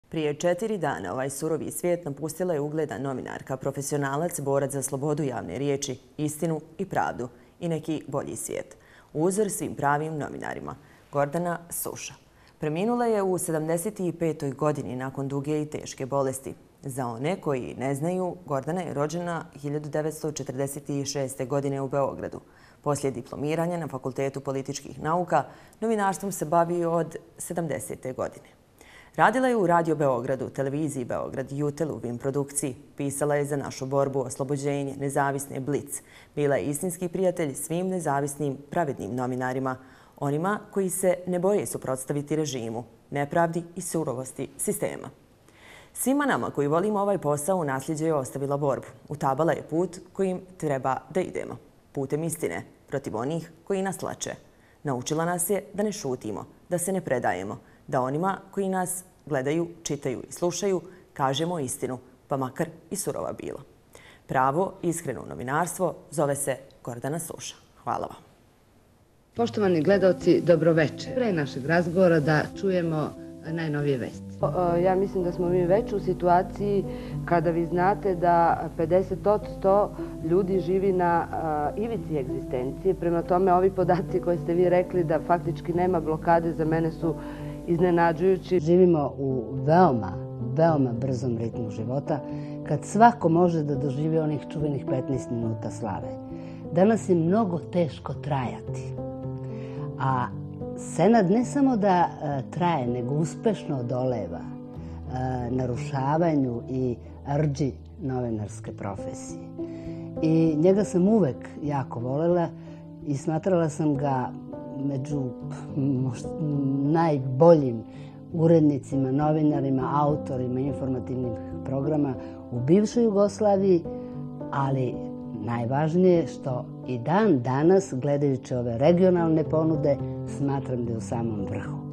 Prije 4 dana ovaj surovi svijet napustila je ugledna novinarka, profesionalac, borac za slobodu javne riječi, istinu i pravdu i neki bolji svijet. Uzor svim pravim novinarima, Gordana Suša. Preminula je u 75. godini nakon duge i teške bolesti. Za one koji ne znaju, Gordana je rođena 1946. godine u Beogradu. Poslije diplomiranja na Fakultetu političkih nauka, novinarstvom se bavi od 70. godine. Radila je u Radio Beogradu, televiziji Beograd, Jutelu, Vim produkciji. Pisala je za Našu borbu, Oslobođenje, Nezavisne, Blic. Bila je istinski prijatelj svim nezavisnim, pravednim novinarima, onima koji se ne boje suprotstaviti režimu, nepravdi i surovosti sistema. Svima nama koji volimo ovaj posao u nasljeđe je ostavila borbu. Utabala je put kojim treba da idemo. Putem istine, protiv onih koji nas tlače. Naučila nas je da ne šutimo, da se ne predajemo, da onima koji nas gledaju, čitaju i slušaju kažemo istinu, pa makar i surova bila. Pravo, iskreno novinarstvo zove se Gordana Suša. Hvala vam. Poštovani gledaoci, dobroveče. Pre našeg razgovora da čujemo najnovije vesti. Ja mislim da smo mi već u situaciji kada vi znate da 50% ljudi živi na ivici egzistencije. Prema tome, ovi podaci koje ste vi rekli da faktički nema blokade, za mene su iznenađujući. Živimo u veoma brzom ritmu života, kad svako može da doživi onih čuvenih 15 minuta slave. Danas je mnogo teško trajati, a Senad ne samo da traje, nego uspešno odoleva narušavanju i rđi novinarske profesije. I njega sam uvek jako volela i smatrala sam ga među najboljim urednicima, novinarima, autorima informativnih programa u bivšoj Jugoslaviji, ali najvažnije je što i dan danas, gledajući ove regionalne ponude, smatram da je u samom vrhu.